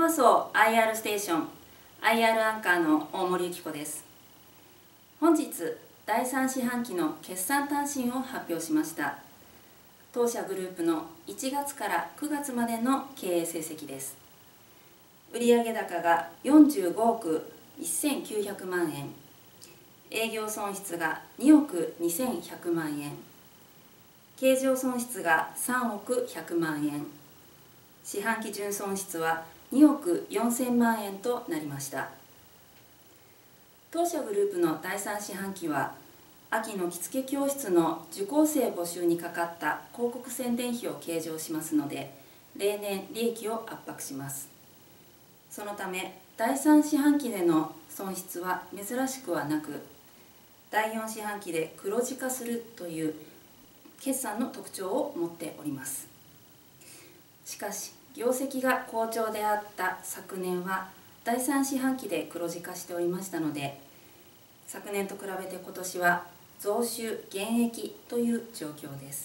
放送 IR ステーション IR アンカーの大森由紀子です。本日第3四半期の決算短信を発表しました。当社グループの1月から9月までの経営成績です。売上高が45億1900万円、営業損失が2億2100万円、経常損失が3億100万円、四半期純損失は2億4000万円となりました。当社グループの第3四半期は、秋の着付け教室の受講生募集にかかった広告宣伝費を計上しますので、例年利益を圧迫します。そのため、第3四半期での損失は珍しくはなく、第4四半期で黒字化するという決算の特徴を持っております。しかし、業績が好調であった昨年は第3四半期で黒字化しておりましたので、昨年と比べて今年は増収減益という状況です。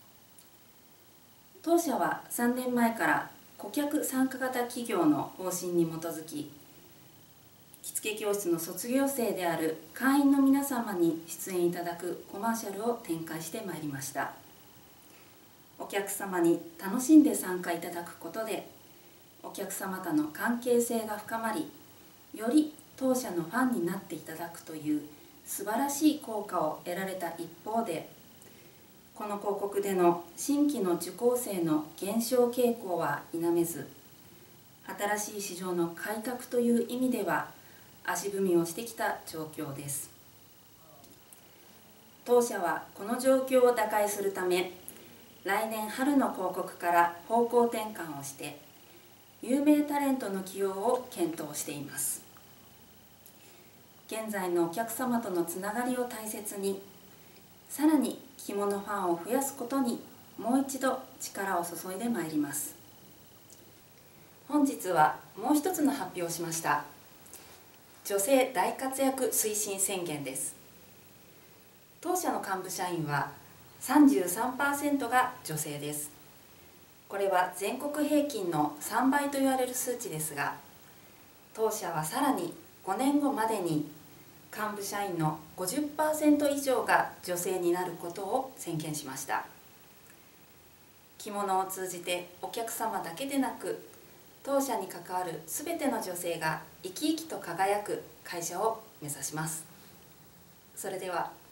当社は3年前から顧客参加型企業の方針に基づき、着付け教室の卒業生である会員の皆様に出演いただくコマーシャルを展開してまいりました。お客様に楽しんで参加いただくことで、お客様との関係性が深まり、より当社のファンになっていただくという素晴らしい効果を得られた一方で、この広告での新規の受講生の減少傾向は否めず、新しい市場の開拓という意味では足踏みをしてきた状況です。当社はこの状況を打開するため、来年春の広告から方向転換をして、有名タレントの起用を検討しています。現在のお客様とのつながりを大切に、さらに着物ファンを増やすことにもう一度力を注いでまいります。本日はもう一つの発表をしました。女性大活躍推進宣言です。当社の幹部社員は33% が女性です。これは全国平均の3倍と言われる数値ですが、当社はさらに5年後までに幹部社員の 50% 以上が女性になることを宣言しました。着物を通じてお客様だけでなく、当社に関わるすべての女性が生き生きと輝く会社を目指します。それでは。